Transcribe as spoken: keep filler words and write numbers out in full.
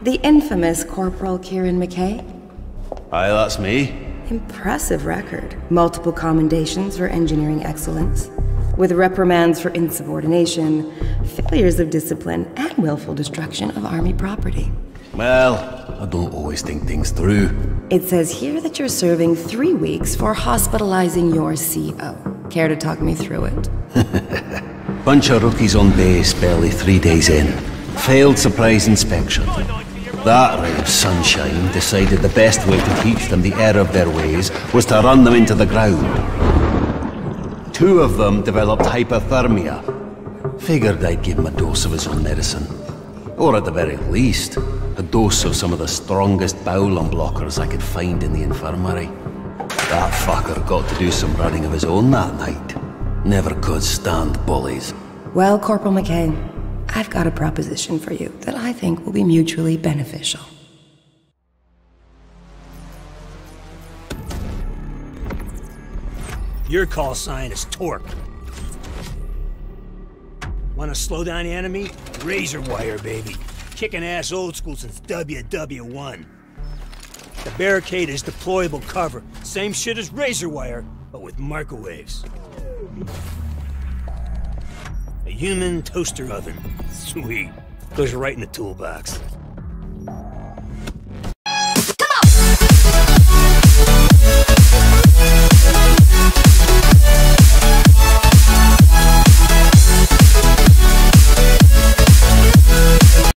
The infamous Corporal Kieran McKay? Aye, that's me. Impressive record. Multiple commendations for engineering excellence, with reprimands for insubordination, failures of discipline, and willful destruction of Army property. Well, I don't always think things through. It says here that you're serving three weeks for hospitalizing your C O. Care to talk me through it? Bunch of rookies on base, barely three days in. Failed surprise inspection. That ray of sunshine decided the best way to teach them the error of their ways was to run them into the ground. Two of them developed hypothermia. Figured I'd give him a dose of his own medicine. Or at the very least, a dose of some of the strongest bowel unblockers I could find in the infirmary. That fucker got to do some running of his own that night. Never could stand bullies. Well, Corporal McKay, I've got a proposition for you that I think will be mutually beneficial. Your call sign is Torque. Want to slow down the enemy? Razor wire, baby. Kicking ass old school since W W one. The barricade is deployable cover. Same shit as razor wire, but with microwaves. A human toaster oven. Sweet. Goes right in the toolbox.